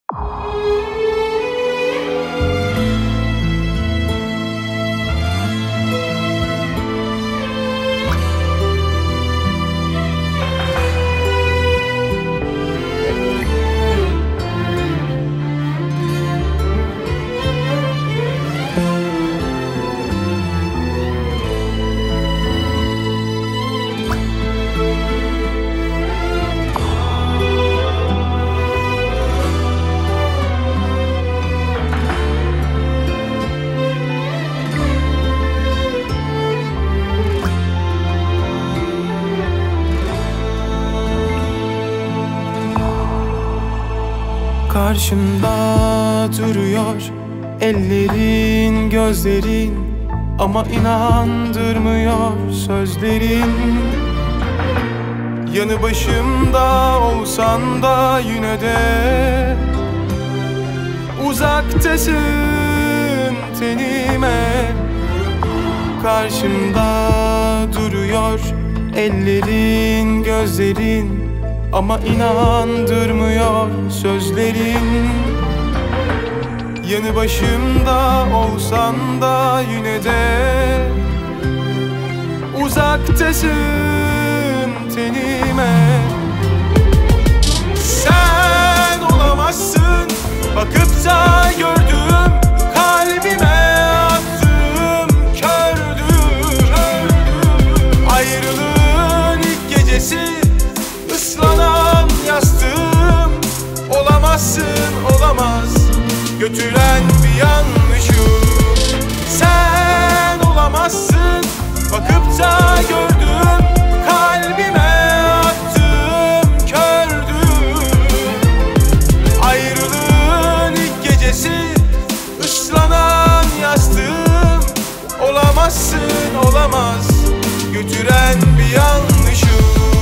Karşımda duruyor ellerin, gözlerin, ama inandırmıyor sözlerin. Yanı başımda olsan da yine de uzaktasın tenime. Karşımda duruyor ellerin, gözlerin, ama inandırmıyor sözlerin. Yanı başımda olsan da yine de uzaktasın tenime. Sen olamazsın, bakıp da gördüm, kalbime attım kördüm. Ayrılığın ilk gecesi, ıslanan yastığım. Olamazsın, olamaz, götüren bir yanlışım. Sen olamazsın, bakıp da gördüm, kalbime attım kördüm. Ayrılığın ilk gecesi, ıslanan yastığım. Olamazsın, olamaz, götüren bir yanlışım.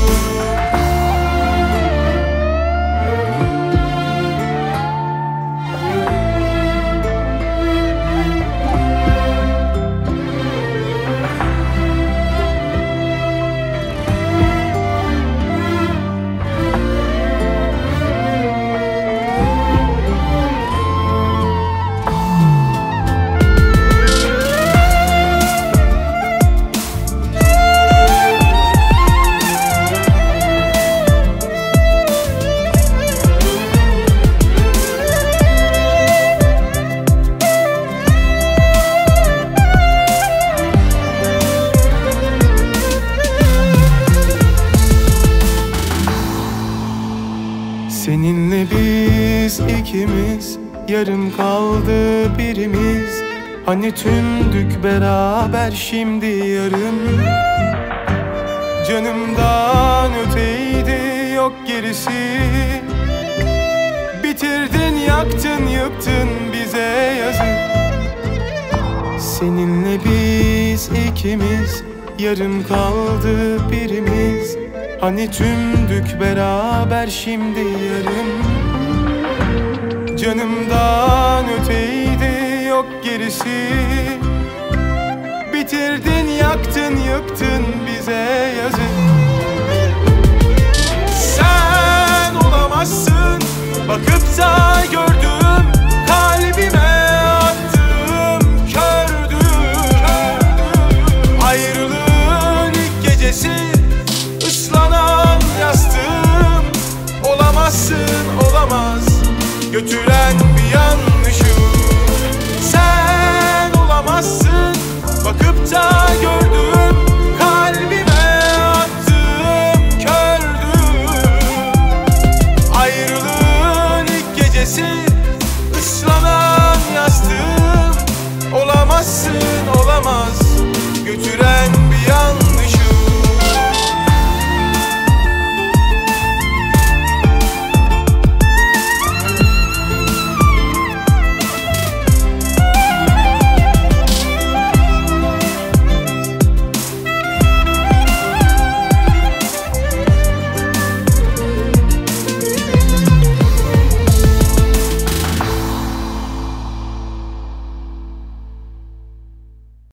Seninle biz ikimiz, yarım kaldı birimiz. Hani tümdük beraber, şimdi yarım. Canımdan öteydi, yok gerisi. Bitirdin, yaktın, yıktın bize yazık. Seninle biz ikimiz, yarım kaldı birimiz. Hani tümdük beraber, şimdi yarım. Canımdan öteydi, yok gerisi. Bitirdin, yaktın, yıktın bize yazık. Sen olamazsın, bakıp da gördüm, kalbime attım kördüm. Ayrılığın ilk gecesi, ıslanan yastığım. Olamazsın, olamaz, götüren bir yan.